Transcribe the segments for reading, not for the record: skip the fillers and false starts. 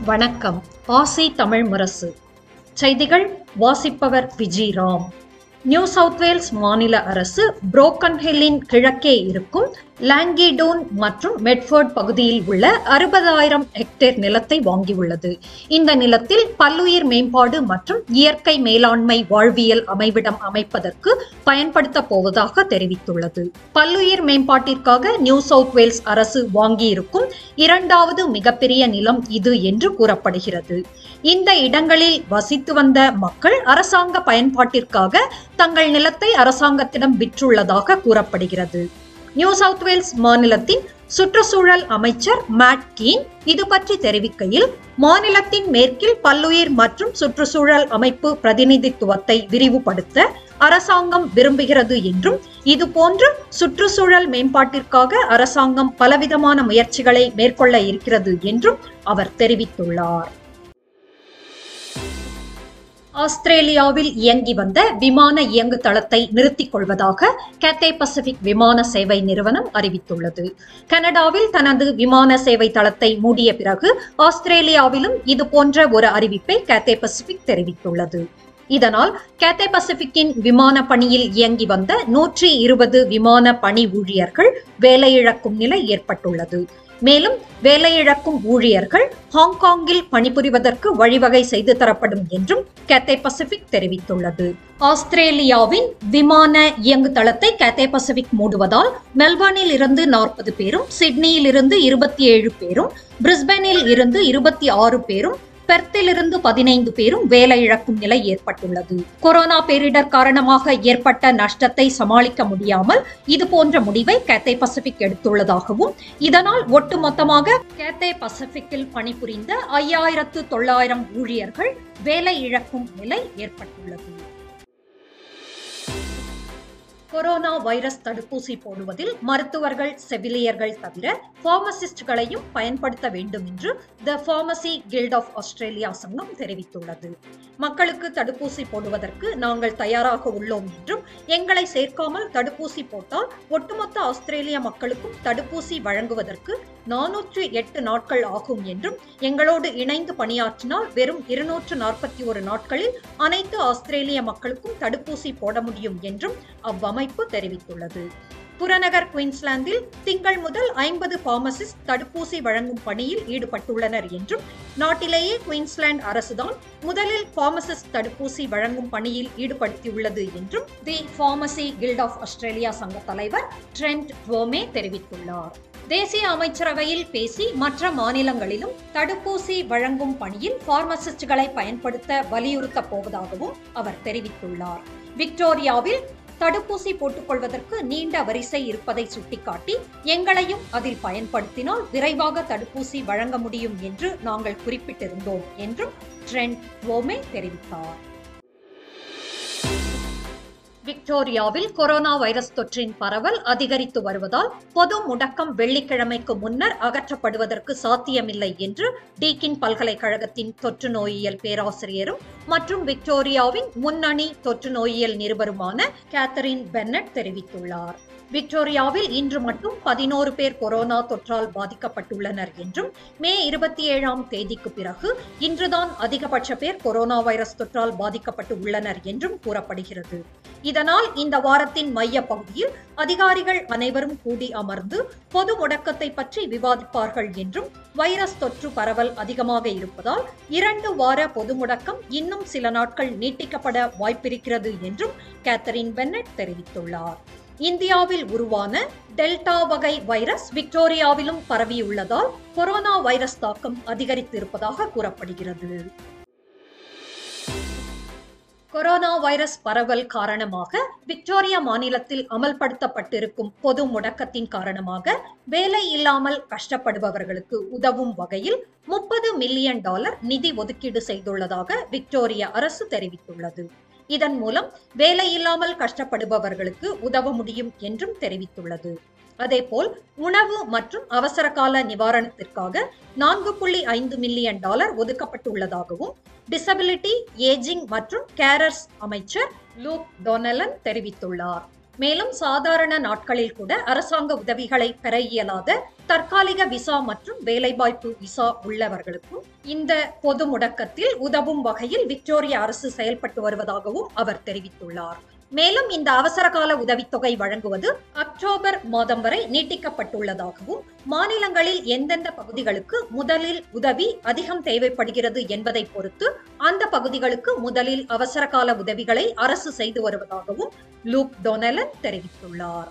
வணக்கம். ஆசி தமிழ் முரசு செய்திகள் வாசிப்பவர் விஜிராம். நியூ சவுத் வேல்ஸ் மாநில அரசு புரோக்கன் ஹில்லின் கிழக்கே இருக்கும் லாங்கிடோன் மற்றும் மெட்ஃபோர்ட் பகுதியில் உள்ள 60,000 ஹெக்டேர் நிலத்தை வாங்கியுள்ளது. இந்த நிலத்தில் பல்லுயிர் மேம்பாடு மற்றும் இயற்கை மேலாண்மை வாழ்வியல் அமைவிடம் அமைப்பதற்கு பயன்படுத்த போவதாக தெரிவித்துள்ளது. பல்லுயிர் மேம்பாட்டிற்காக நியூ சவுத் வேல்ஸ் அரசு வாங்கியிருக்கும் 2வது மிகப்பெரிய நிலம் இது என்று கூறப்படுகிறது. இந்த இடங்களில் வசித்து வந்த மக்கள் அரசாங்க பயன்பாட்டிற்காக தங்கள் நிலத்தை அரசாங்கத்திடம் விற்றுள்ளதாக கூறப்படுகிறது. நியூ சவுத் வேல்ஸ் மாநிலத்தின் சுற்றுச்சூழல் அமைச்சர் மேட் கீன் இது பற்றி தெரிவிக்கையில், மாநிலத்தின் மேற்கில் பல்லுயிர் மற்றும் சுற்றுச்சூழல் அமைப்பு பிரதிநிதித்துவத்தை விரிவுபடுத்த அரசாங்கம் விரும்புகிறது என்றும், இதுபோன்ற சுற்றுச்சூழல் மேம்பாட்டிற்காக அரசாங்கம் பலவிதமான முயற்சிகளை மேற்கொள்ள இருக்கிறது என்றும் அவர் தெரிவித்துள்ளார். ஆஸ்திரேலியாவில் இயங்கி வந்த விமான இயங்கு தளத்தை நிறுத்திக் கொள்வதாக கேத்தே பசிபிக் விமான சேவை நிறுவனம் அறிவித்துள்ளது. கனடாவில் தனது விமான சேவை தளத்தை மூடிய பிறகு ஆஸ்திரேலியாவிலும் இதுபோன்ற ஒரு அறிவிப்பை கேத்தே பசிபிக் தெரிவித்துள்ளது. இதனால் கேத்தே பசிபிக்கின் விமான பணியில் இயங்கி வந்த 120 விமான பணி ஊழியர்கள் வேலையிழக்கும் நிலை ஏற்பட்டுள்ளது. மேலும் வேலையிழக்கும் ஊழியர்கள் ஹாங்காங்கில் பணிபுரிவதற்கு வழிவகை செய்து தரப்படும் என்றும் கேத்தே பசிபிக் தெரிவித்துள்ளது. ஆஸ்திரேலியாவின் விமான இயங்கு தளத்தை கேத்தே பசிபிக் மூடுவதால் மெல்பர்னில் இருந்து 40 பேரும், சிட்னியில் இருந்து 27 பேரும், பிரிஸ்பேனில் இருந்து 26 பேரும், பெர்த்தில் இருந்து 15 பேரும் வேலை இழக்கும் நிலை ஏற்பட்டுள்ளது. கொரோனா பேரிடர் காரணமாக ஏற்பட்ட நஷ்டத்தை சமாளிக்க முடியாமல் இதுபோன்ற முடிவை கேத்தே பசிபிக் எடுத்துள்ளதாகவும், இதனால் ஒட்டுமொத்தமாக கேத்தே பசிபிக்கில் பணிபுரிந்த 5,900 ஊழியர்கள் வேலை இழக்கும் நிலை ஏற்பட்டுள்ளது. கொரோனா வைரஸ் தடுப்பூசி போடுவதில் மருத்துவர்கள், செவிலியர்கள் தவிர பார்மசிஸ்ட்களையும் பயன்படுத்த வேண்டும் என்று the pharmacy guild of Australia சங்கம் தெரிவித்துள்ளது. மக்களுக்கு தடுப்பூசி போடுவதற்கு நாங்கள் தயாராக உள்ளோம் என்றும், எங்களை சேர்க்காமல் தடுப்பூசி போட்டால் ஒட்டுமொத்த ஆஸ்திரேலிய மக்களுக்கும் தடுப்பூசி வழங்குவதற்கு 408 நாட்கள் ஆகும் என்றும், எங்களோடு இணைந்து பணியாற்றினால் வெறும் 241 நாட்களில் அனைத்து ஆஸ்திரேலிய மக்களுக்கும் தடுப்பூசி போட முடியும் என்றும் அவ்வமைப்பு தெரிவித்துள்ளது. புறநகர் குயின்ஸ்லாந்தில் திங்கள் முதல் 50 பார்மசிஸ்ட் தடுப்பூசி வழங்கும் பணியில் ஈடுபட்டுள்ளனர் என்றும், நாட்டிலேயே குயின்ஸ்லாந்து அரசுதான் முதலில் பார்மசிஸ்ட் தடுப்பூசி வழங்கும் பணியில் ஈடுபடுத்தியுள்ளது என்றும் the pharmacy guild of Australia சங்க தலைவர் ட்ரெண்ட் வோமே தெரிவித்துள்ளார். தேசிய அமைச்சரவையில் பேசி மற்ற மாநிலங்களிலும் தடுப்பூசி வழங்கும் பணியில் பார்மசிஸ்ட்களை பயன்படுத்த வலியுறுத்தப் போவதாகவும் அவர் தெரிவித்துள்ளார். விக்டோரியாவில் தடுப்பூசி போட்டுக் கொள்வதற்கு நீண்ட வரிசை இருப்பதை சுட்டிக்காட்டி, எங்களையும் அதில் பயன்படுத்தினால் விரைவாக தடுப்பூசி வழங்க முடியும் என்று நாங்கள் குறிப்பிட்டிருந்தோம் என்றும் ட்ரெண்ட் வோமே தெரிவித்தார். விக்டோரியாவில் கொரோனா வைரஸ் தொற்றின் பரவல் அதிகரித்து வருவதால் பொது முடக்கம் வெள்ளிக்கிழமைக்கு முன்னர் அகற்றப்படுவதற்கு சாத்தியமில்லை என்று டீக்கின் பல்கலைக்கழகத்தின் தொற்று நோயியல் பேராசிரியரும் மற்றும் விக்டோரியாவின் முன்னணி தொற்று நோயியல் நிருபருமான கேத்தரின் பென்னட் தெரிவித்துள்ளார். விக்டோரியாவில் இன்று மட்டும் 11 பேர் கொரோனா தொற்றால் பாதிக்கப்பட்டுள்ளனர் என்றும், மே 27ஆம் தேதிக்கு பிறகு இன்றுதான் அதிகபட்ச பேர் கொரோனா வைரஸ் தொற்றால் பாதிக்கப்பட்டு உள்ளனர் என்றும் கூறப்படுகிறது. இதனால் இந்த வாரத்தின் மைய பகுதியில் அதிகாரிகள் அனைவரும் கூடி அமர்ந்து பொது முடக்கத்தை பற்றி விவாதிப்பார்கள் என்றும், வைரஸ் தொற்று பரவல் அதிகமாக இருப்பதால் 2 வார பொது முடக்கம் இன்னும் சில நாட்கள் நீட்டிக்கப்பட வாய்ப்பிருக்கிறது என்றும் கேத்தரின் பென்னட் தெரிவித்துள்ளார். இந்தியாவில் உருவான டெல்டா வகை வைரஸ் விக்டோரியாவிலும் பரவியுள்ளதால் கொரோனா வைரஸ் தாக்கம் அதிகரித்திருப்பதாக கூறப்படுகிறது. கொரோனா வைரஸ் பரவல் காரணமாக விக்டோரியா மாநிலத்தில் அமல்படுத்தப்பட்டிருக்கும் பொது முடக்கத்தின் காரணமாக வேலை இல்லாமல் கஷ்டப்படுபவர்களுக்கு உதவும் வகையில் $30 மில்லியன் நிதி ஒதுக்கீடு செய்துள்ளதாக விக்டோரியா அரசு தெரிவித்துள்ளது. இதன் மூலம் வேலையில்லாமல் கஷ்டப்படுபவர்களுக்கு உதவ முடியும் என்றும் தெரிவித்துள்ளது. அதேபோல் உணவு மற்றும் அவசர கால நிவாரணத்திற்காக $4.5 மில்லியன் ஒதுக்கப்பட்டுள்ளதாகவும் டிசபிலிட்டி, ஏஜிங் மற்றும் கேரர்ஸ் அமைச்சர் லூக் டொனலன் தெரிவித்துள்ளார். மேலும் சாதாரண நாட்களில் கூட அரசாங்க உதவிகளை பெற இயலாத தற்காலிக விசா மற்றும் வேலைவாய்ப்பு விசா உள்ளவர்களுக்கும் இந்த பொது முடக்கத்தில் உதவும் வகையில் விக்டோரியா அரசு செயல்பட்டு வருவதாகவும் அவர் தெரிவித்துள்ளார். மேலும் இந்த அவசர கால உதவித்தொகை வழங்குவது அக்டோபர் மாதம் வரை நீட்டிக்கப்பட்டுள்ளதாகவும், மாநிலங்களில் எந்தெந்த பகுதிகளுக்கு முதலில் உதவி அதிகம் தேவைப்படுகிறது என்பதை பொறுத்து அந்த பகுதிகளுக்கு முதலில் அவசர கால உதவிகளை அரசு செய்து வருவதாகவும் லூக் டொனலன் தெரிவித்துள்ளார்.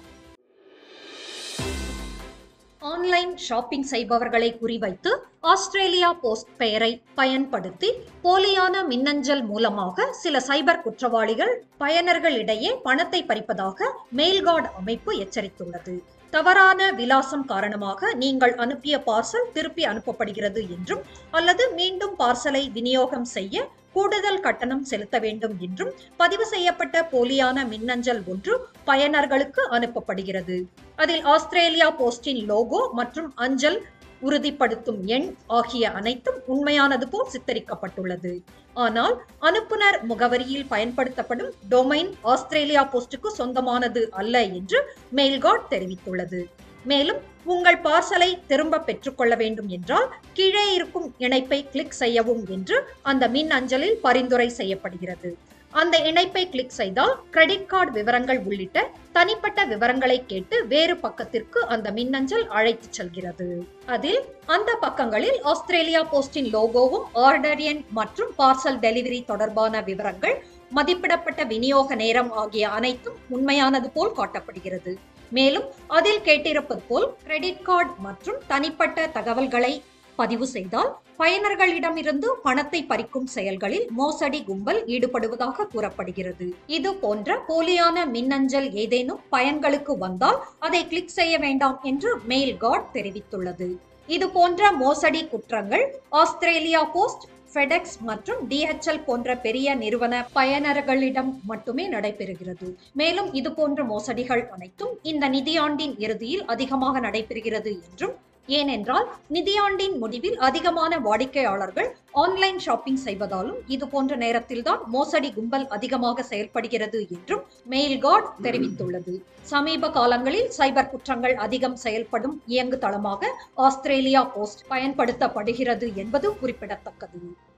ஆன்லைன் ஷாப்பிங் செய்பவர்களை குறிவைத்து ஆஸ்திரேலியா போஸ்ட் பெயரை பயன்படுத்தி போலியான மின்னஞ்சல் மூலமாக சில சைபர் குற்றவாளிகள் பயனர்களிடையே பணத்தை பறிப்பதாக மெயில்கார்டு அமைப்பு எச்சரித்துள்ளது. தவறான விலாசம் காரணமாக நீங்கள் அனுப்பிய பார்சல் திருப்பி அனுப்பப்படுகிறது என்றும், அல்லது மீண்டும் பார்சலை விநியோகம் செய்ய கூடுதல் கட்டணம் செலுத்த வேண்டும் என்றும் பதிவு செய்யப்பட்ட போலியான மின்னஞ்சல் ஒன்று பயனர்களுக்கு அனுப்பப்படுகிறது. அதில் ஆஸ்திரேலியா போஸ்டின் லோகோ மற்றும் அஞ்சல் உறுதிப்படுத்தும் எண் ஆகிய அனைத்தும் உண்மையானது போல் சித்தரிக்கப்பட்டுள்ளது. ஆனால் அனுப்புனர் முகவரியில் பயன்படுத்தப்படும் டொமைன் ஆஸ்திரேலியா போஸ்டுக்கு சொந்தமானது அல்ல என்று மெயில்கார்டு தெரிவித்துள்ளது. மேலும் உங்கள் பார்சலை திரும்ப பெற்றுக்கொள்ள வேண்டும் என்றால் கீழே இருக்கும் இணைப்பை கிளிக் செய்யவும் என்று அந்த மின் அஞ்சலில் பரிந்துரை செய்யப்படுகிறது. அந்த இணைப்பை கிளிக் செய்தால் கிரெடிட் கார்டு விவரங்கள் உள்ளிட்ட தனிப்பட்ட விவரங்களை கேட்டு வேறு பக்கத்திற்கு அந்த மின்னஞ்சல் அழைத்து செல்கிறது. அதில் அந்த பக்கங்களில் ஆஸ்திரேலியா போஸ்டின் லோகோவும் ஆர்டர் எண் மற்றும் பார்சல் டெலிவரி தொடர்பான விவரங்கள், மதிப்பிடப்பட்ட விநியோக நேரம் ஆகிய அனைத்தும் உண்மையானது போல் காட்டப்படுகிறது. மேலும் அதில் கேட்டிருப்பது போல் கிரெடிட் கார்டு மற்றும் தனிப்பட்ட தகவல்களை பதிவு செய்தால் பயனர்களிடமிருந்து பணத்தை பறிக்கும் செயல்களில் மோசடி கும்பல் ஈடுபடுவதாக கூறப்படுகிறது. இது போன்ற போலியான மின்னஞ்சல் ஏதேனும் பயன்களுக்கு வந்தால் அதை கிளிக் செய்ய வேண்டாம் என்று மெயில்கார்டு தெரிவித்துள்ளது. இது போன்ற மோசடி குற்றங்கள் ஆஸ்திரேலியா போஸ்ட், ஃபெடெக்ஸ் மற்றும் DHL போன்ற பெரிய நிறுவன பயனர்களிடம் மட்டுமே நடைபெறுகிறது. மேலும் இது போன்ற மோசடிகள் அனைத்தும் இந்த நிதியாண்டின் இறுதியில் அதிகமாக நடைபெறுகிறது என்றும், ஏனென்றால் நிதியாண்டின் முடிவில் அதிகமான வாடிக்கையாளர்கள் ஆன்லைன் ஷாப்பிங் செய்வதாலும் இது போன்ற நேரத்தில்தான் மோசடி கும்பல் அதிகமாக செயல்படுகிறது என்றும் மெயில்கார்டு தெரிவித்துள்ளது. சமீப காலங்களில் சைபர் குற்றங்கள் அதிகம் செயல்படும் இயங்கு தளமாக ஆஸ்திரேலியா போஸ்ட் பயன்படுத்தப்படுகிறது என்பது குறிப்பிடத்தக்கது.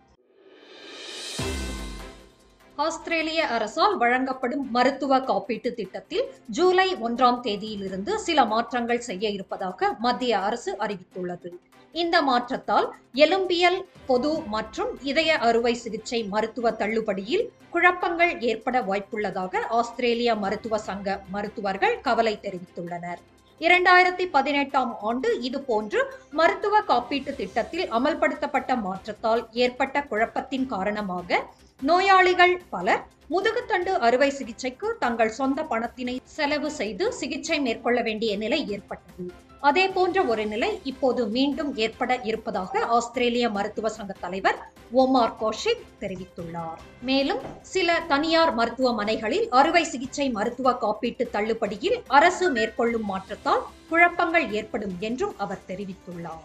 ஆஸ்திரேலிய அரசால் வழங்கப்படும் மருத்துவ காப்பீட்டு திட்டத்தில் ஜூலை 1ஆம் தேதியிலிருந்து சில மாற்றங்கள் செய்ய இருப்பதாக மத்திய அரசு அறிவித்துள்ளது. இந்த மாற்றத்தால் எலும்பியல், பொது மற்றும் இதய அறுவை சிகிச்சை மருத்துவ தள்ளுபடியில் குழப்பங்கள் ஏற்பட வாய்ப்புள்ளதாக ஆஸ்திரேலிய மருத்துவ சங்க மருத்துவர்கள் கவலை தெரிவித்துள்ளனர். 2018ஆம் ஆண்டு இதுபோன்று மருத்துவ காப்பீட்டு திட்டத்தில் அமல்படுத்தப்பட்ட மாற்றத்தால் ஏற்பட்ட குழப்பத்தின் காரணமாக நோயாளிகள் பலர் முதுகுத்தண்டு அறுவை சிகிச்சைக்கு தங்கள் சொந்த பணத்தினை செலவு செய்து சிகிச்சை மேற்கொள்ள வேண்டிய நிலை ஏற்பட்டது. அதே போன்ற ஒரு நிலை இப்போது மீண்டும் ஏற்பட இருப்பதாக ஆஸ்திரேலிய மருத்துவ சங்க தலைவர் ஓமார் கோஷிக் தெரிவித்துள்ளார். மேலும் சில தனியார் மருத்துவமனைகளில் அறுவை சிகிச்சை மருத்துவ காப்பீட்டு தள்ளுபடியில் அரசு மேற்கொள்ளும் மாற்றத்தால் குழப்பங்கள் ஏற்படும் என்றும் அவர் தெரிவித்துள்ளார்.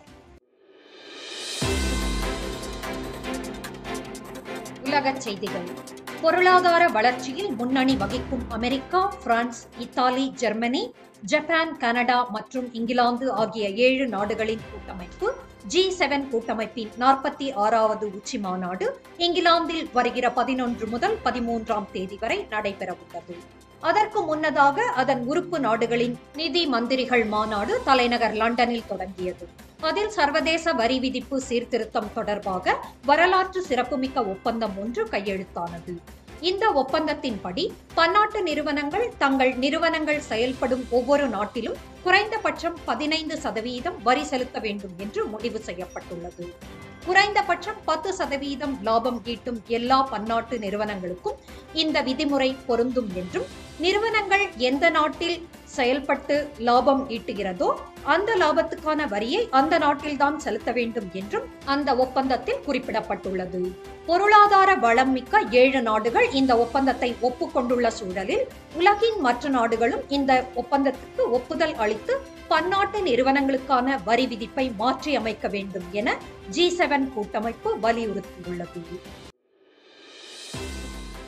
உலகச் செய்திகள். பொருளாதார வளர்ச்சியில் முன்னணி வகிக்கும் America, France, Italy, Germany, Japan, Canada மற்றும் இங்கிலாந்து ஆகிய 7 நாடுகளின் கூட்டமைப்பு G7 கூட்டமைப்பின் 46வது உச்சி மாநாடு இங்கிலாந்தில் வருகிற 11 முதல் 13ஆம் தேதி வரை நடைபெறவுள்ளது. அதற்கு முன்னதாக அதன் உறுப்பு நாடுகளின் நிதி மந்திரிகள் மாநாடு தலைநகர் லண்டனில் தொடங்கியது. அதில் சர்வதேச வரி விதிப்பு சீர்திருத்தம் தொடர்பாக வரலாற்று சிறப்புமிக்க ஒப்பந்தம் ஒன்று கையெழுத்தானது. இந்த ஒப்பந்தத்தின்படி பன்னாட்டு நிறுவனங்கள் தங்கள் நிறுவனங்கள் செயல்படும் ஒவ்வொரு நாட்டிலும் குறைந்தபட்சம் 15% வரி செலுத்த வேண்டும் என்று முடிவு செய்யப்பட்டுள்ளது. குறைந்தபட்சம் 10% லாபம் ஈட்டும் எல்லா பன்னாட்டு நிறுவனங்களுக்கும் இந்த விதிமுறை பொருந்தும் என்றும், நிறுவனங்கள் எந்த நாட்டில் செயல்பட்டு லாபம் ஈட்டுகிறதோ அந்த லாபத்துக்கான வரியை அந்த நாட்டில்தான் செலுத்த வேண்டும் என்றும் அந்த ஒப்பந்தத்தில் குறிப்பிடப்பட்டுள்ளது. பொருளாதார வளம் மிக்க 7 நாடுகள் இந்த ஒப்பந்தத்தை ஒப்புக்கொண்டுள்ள சூழலில் உலகின் மற்ற நாடுகளும் இந்த ஒப்பந்தத்துக்கு ஒப்புதல் அளித்து பன்னாட்டு நிறுவனங்களுக்கான வரி விதிப்பை மாற்றி அமைக்க வேண்டும் என G7 கூட்டமைப்பு வலியுறுத்தியுள்ளது.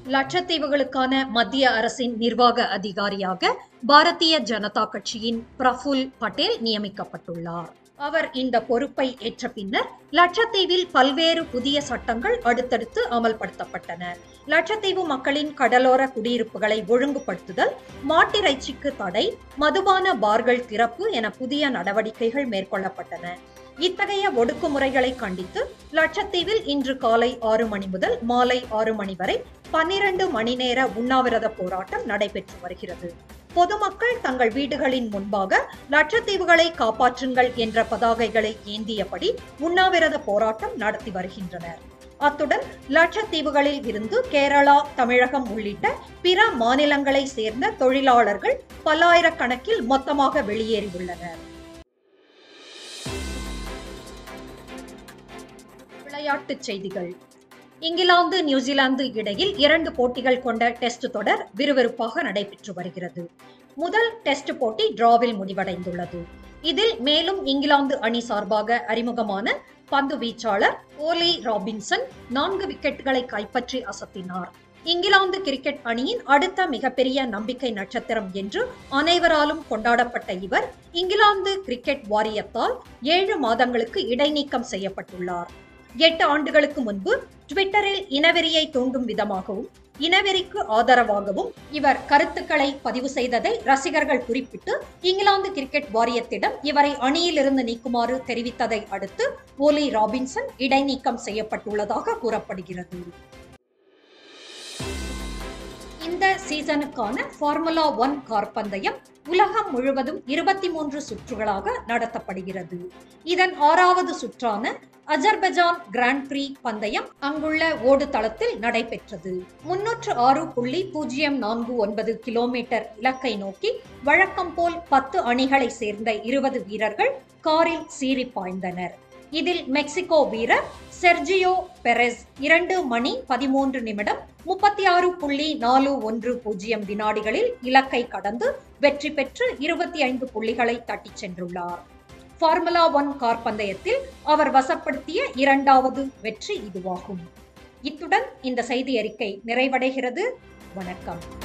லட்சத்தீவுகளுக்கான மத்திய அரசின் நிர்வாக அதிகாரியாக பாரதிய ஜனதா கட்சியின் பிரஃபுல் பட்டேல் நியமிக்கப்பட்டுள்ளார். அவர் இந்த பொறுப்பை ஏற்ற பின்னர் லட்சத்தீவில் பல்வேறு புதிய சட்டங்கள் அடுத்தடுத்து அமல்படுத்தப்பட்டன. லட்சத்தீவு மக்களின் கடலோர குடியிருப்புகளை ஒழுங்குபடுத்துதல், மாட்டிறைச்சிக்கு தடை, மதுபான பார்கள் திறப்பு என புதிய நடவடிக்கைகள் மேற்கொள்ளப்பட்டன. இத்தகைய ஒடுக்குமுறைகளை கண்டித்து லட்சத்தீவில் இன்று காலை 6 மணி முதல் மாலை 6 மணி வரை 12 மணி நேர உண்ணாவிரத போராட்டம் நடைபெற்று வருகிறது. பொதுமக்கள் தங்கள் வீடுகளின் முன்பாக லட்சத்தீவுகளை காப்பாற்றுங்கள் என்ற பதாகைகளை ஏந்தியபடி உண்ணாவிரத போராட்டம் நடத்தி வருகின்றனர். அத்துடன் லட்சத்தீவுகளில் இருந்து கேரளா, தமிழகம் உள்ளிட்ட பிற மாநிலங்களை சேர்ந்த தொழிலாளர்கள் பல்லாயிரக்கணக்கில் மொத்தமாக வெளியேறியுள்ளனர். விளையாட்டுச் செய்திகள். இங்கிலாந்து, நியூசிலாந்து இடையில் 2 போட்டிகள் கொண்ட டெஸ்ட் தொடர் விறுவிறுப்பாக நடைபெற்று வருகிறது. முதல் டெஸ்ட் போட்டி டிராவில் முடிவடைந்துள்ளது. இதில் மேலும் இங்கிலாந்து அணி சார்பாக அறிமுகமான பந்து வீச்சாளர் ஓலி ராபின்சன் 4 விக்கெட்டுகளை கைப்பற்றி அசத்தினார். இங்கிலாந்து கிரிக்கெட் அணியின் அடுத்த மிகப்பெரிய நம்பிக்கை நட்சத்திரம் என்று அனைவராலும் கொண்டாடப்பட்ட இவர் இங்கிலாந்து கிரிக்கெட் வாரியத்தால் 7 மாதங்களுக்கு இடைநீக்கம் செய்யப்பட்டுள்ளார். 8 ஆண்டுகளுக்கு முன்பு ட்விட்டரில் இனவெறியை தூண்டும் விதமாகவும் இனவெறிக்கு ஆதரவாகவும் இவர் கருத்துக்களை பதிவு செய்ததை ரசிகர்கள் குறிப்பிட்டு இங்கிலாந்து கிரிக்கெட் வாரியத்திடம் இவரை அணியிலிருந்து நீக்குமாறு தெரிவித்ததை அடுத்து ஓலி ராபின்சன் இடைநீக்கம் செய்யப்பட்டுள்ளதாக கூறப்படுகிறது. இந்த சீசனுக்கான ஃபார்முலா 1 கார் பந்தயம் உலகம் முழுவதும் 23 சுற்றுகளாக நடத்தப்படுகிறது. இதன் 6வது சுற்றான அஜர்பைஜான் கிராண்ட் பிரீ பந்தயம் அங்குள்ள ஓடு தளத்தில் நடைபெற்றது. 306.049 கிலோமீட்டர் இலக்கை நோக்கி வழக்கம் போல் 10 அணிகளை சேர்ந்த 20 வீரர்கள் காரில் சீறி பாய்ந்தனர். இதில் மெக்சிகோ வீரர் செர்ஜியோ பெரெஸ் 2 மணி 13 நிமிடம் 36.410 வினாடிகளில் இலக்கை கடந்து வெற்றி பெற்று 25 புள்ளிகளை தட்டிச் சென்றுள்ளார். ஃபார்முலா 1 கார் பந்தயத்தில் அவர் வசப்படுத்திய 2வது வெற்றி இதுவாகும். இத்துடன் இந்த செய்தி அறிக்கை நிறைவடைகிறது. வணக்கம்.